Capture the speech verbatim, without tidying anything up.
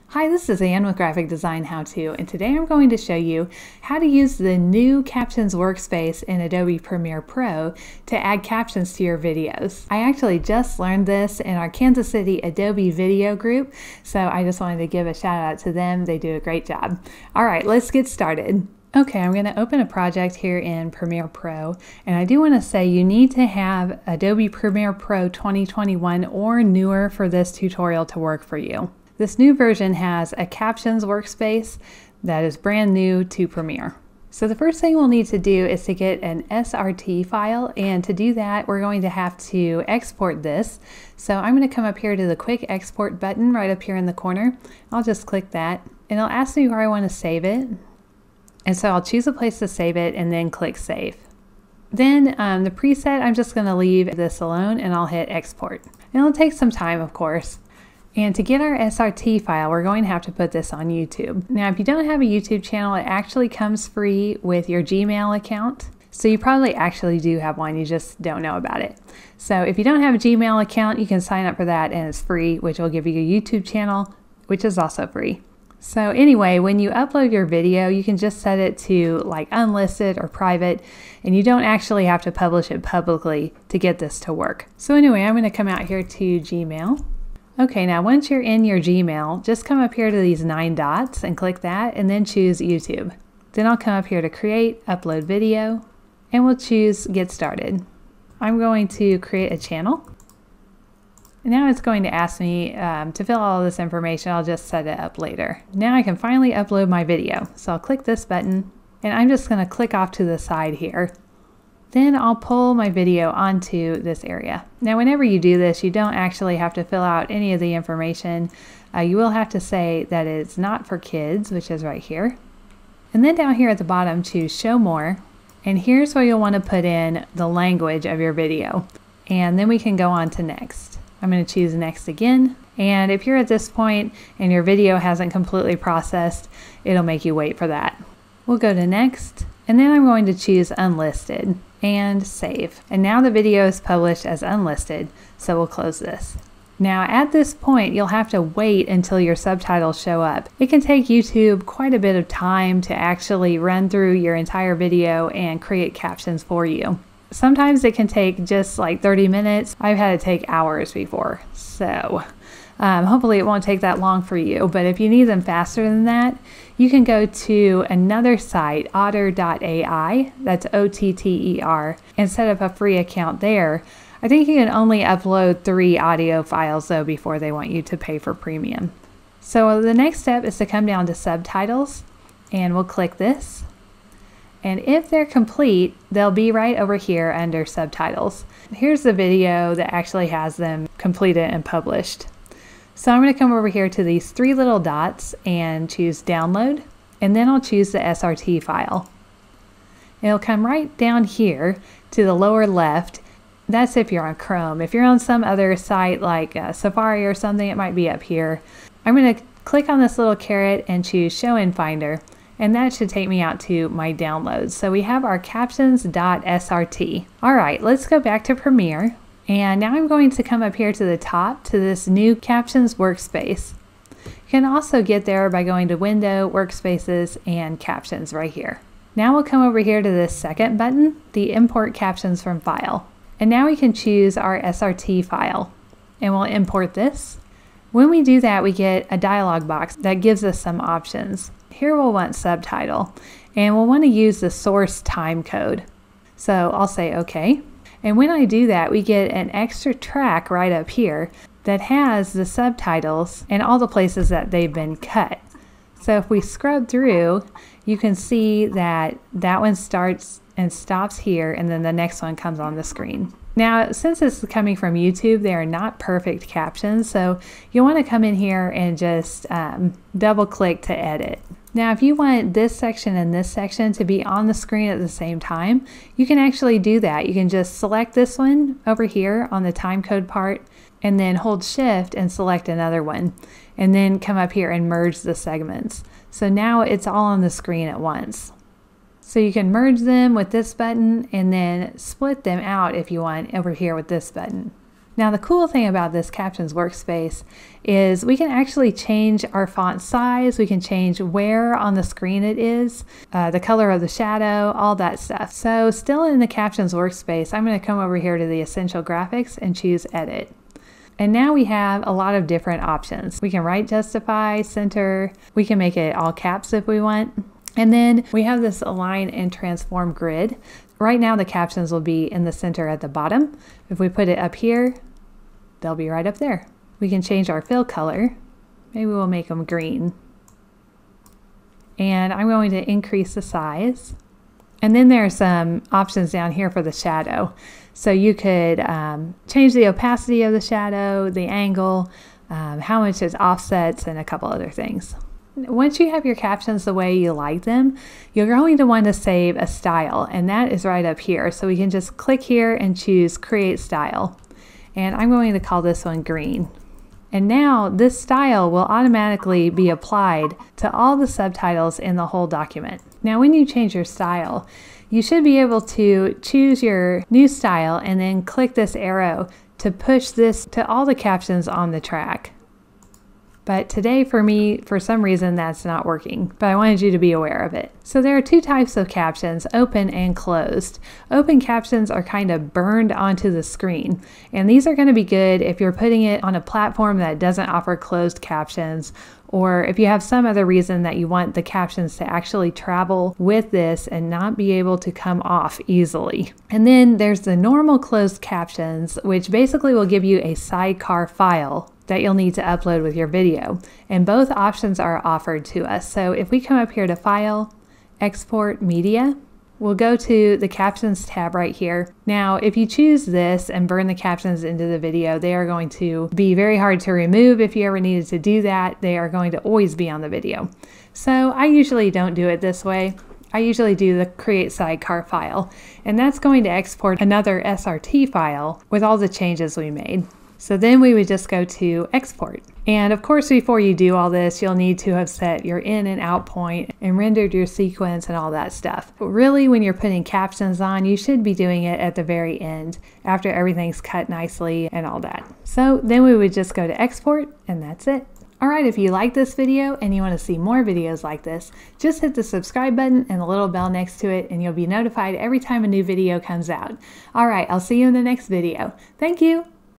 Hi, this is Ann with Graphic Design How To, and today I'm going to show you how to use the new Captions Workspace in Adobe Premiere Pro to add captions to your videos. I actually just learned this in our Kansas City Adobe video group, so I just wanted to give a shout out to them. They do a great job. All right, let's get started. Okay, I'm going to open a project here in Premiere Pro, and I do want to say you need to have Adobe Premiere Pro twenty twenty-one or newer for this tutorial to work for you. This new version has a Captions Workspace that is brand new to Premiere. So the first thing we'll need to do is to get an S R T file, and to do that we're going to have to export this. So I'm going to come up here to the Quick Export button right up here in the corner. I'll just click that, and it'll ask me where I want to save it. And so I'll choose a place to save it and then click Save. Then um, the preset, I'm just going to leave this alone, and I'll hit Export. And it'll take some time, of course. And to get our S R T file, we're going to have to put this on YouTube. Now, if you don't have a YouTube channel, it actually comes free with your Gmail account. So you probably actually do have one, you just don't know about it. So if you don't have a Gmail account, you can sign up for that, and it's free, which will give you a YouTube channel, which is also free. So anyway, when you upload your video, you can just set it to like unlisted or private, and you don't actually have to publish it publicly to get this to work. So anyway, I'm going to come out here to Gmail. Okay, now once you're in your Gmail, just come up here to these nine dots and click that, and then choose YouTube. Then I'll come up here to Create, Upload Video, and we'll choose Get Started. I'm going to create a channel. And now it's going to ask me um, to fill all this information. I'll just set it up later. Now I can finally upload my video. So I'll click this button, and I'm just going to click off to the side here. Then I'll pull my video onto this area. Now whenever you do this, you don't actually have to fill out any of the information. Uh, you will have to say that it's not for kids, which is right here. And then down here at the bottom, choose Show More. And here's where you'll want to put in the language of your video. And then we can go on to Next. I'm going to choose Next again. And if you're at this point and your video hasn't completely processed, it'll make you wait for that. We'll go to Next. And then I'm going to choose Unlisted and Save. And now the video is published as unlisted, so we'll close this. Now at this point, you'll have to wait until your subtitles show up. It can take YouTube quite a bit of time to actually run through your entire video and create captions for you. Sometimes it can take just like thirty minutes. I've had it take hours before, so um, hopefully it won't take that long for you. But if you need them faster than that, you can go to another site, otter dot A I, that's O T T E R, and set up a free account there. I think you can only upload three audio files though before they want you to pay for premium. So the next step is to come down to subtitles, and we'll click this. And if they're complete, they'll be right over here under subtitles. Here's the video that actually has them completed and published. So I'm going to come over here to these three little dots and choose Download, and then I'll choose the S R T file. It'll come right down here to the lower left. That's if you're on Chrome. If you're on some other site like uh, Safari or something, it might be up here. I'm going to click on this little caret and choose Show in Finder, and that should take me out to my downloads. So we have our captions dot S R T. All right, let's go back to Premiere. And now I'm going to come up here to the top to this new Captions Workspace. You can also get there by going to Window, Workspaces, and Captions right here. Now we'll come over here to this second button, the Import Captions from File. And now we can choose our S R T file, and we'll import this. When we do that, we get a dialog box that gives us some options. Here we'll want subtitle, and we'll want to use the source time code. So I'll say OK. And when I do that, we get an extra track right up here that has the subtitles and all the places that they've been cut. So if we scrub through, you can see that that one starts and stops here, and then the next one comes on the screen. Now, since this is coming from YouTube, they are not perfect captions, so you'll want to come in here and just um, double click to edit. Now, if you want this section and this section to be on the screen at the same time, you can actually do that. You can just select this one over here on the timecode part, and then hold Shift and select another one, and then come up here and merge the segments. So now it's all on the screen at once. So you can merge them with this button, and then split them out if you want over here with this button. Now the cool thing about this Captions Workspace is we can actually change our font size, we can change where on the screen it is, uh, the color of the shadow, all that stuff. So still in the Captions Workspace, I'm going to come over here to the Essential Graphics and choose Edit. And now we have a lot of different options. We can right justify, center, we can make it all caps if we want. And then we have this align and transform grid. Right now the captions will be in the center at the bottom. If we put it up here, they'll be right up there. We can change our fill color. Maybe we'll make them green. And I'm going to increase the size. And then there are some options down here for the shadow. So you could um, change the opacity of the shadow, the angle, um, how much it offsets, and a couple other things. Once you have your captions the way you like them, you're going to want to save a style, and that is right up here. So we can just click here and choose Create Style. And I'm going to call this one green. And now this style will automatically be applied to all the subtitles in the whole document. Now when you change your style, you should be able to choose your new style and then click this arrow to push this to all the captions on the track. But today for me, for some reason, that's not working, but I wanted you to be aware of it. So there are two types of captions, open and closed. Open captions are kind of burned onto the screen, and these are going to be good if you're putting it on a platform that doesn't offer closed captions, or if you have some other reason that you want the captions to actually travel with this and not be able to come off easily. And then there's the normal closed captions, which basically will give you a sidecar file that you'll need to upload with your video. And both options are offered to us. So if we come up here to File, Export Media, we'll go to the Captions tab right here. Now, if you choose this and burn the captions into the video, they are going to be very hard to remove if you ever needed to do that. They are going to always be on the video. So I usually don't do it this way. I usually do the Create Sidecar file, and that's going to export another S R T file with all the changes we made. So then we would just go to Export. And of course, before you do all this, you'll need to have set your in and out point and rendered your sequence and all that stuff. But really, when you're putting captions on, you should be doing it at the very end, after everything's cut nicely and all that. So then we would just go to Export, and that's it. Alright, if you like this video and you want to see more videos like this, just hit the subscribe button and the little bell next to it, and you'll be notified every time a new video comes out. Alright, I'll see you in the next video. Thank you!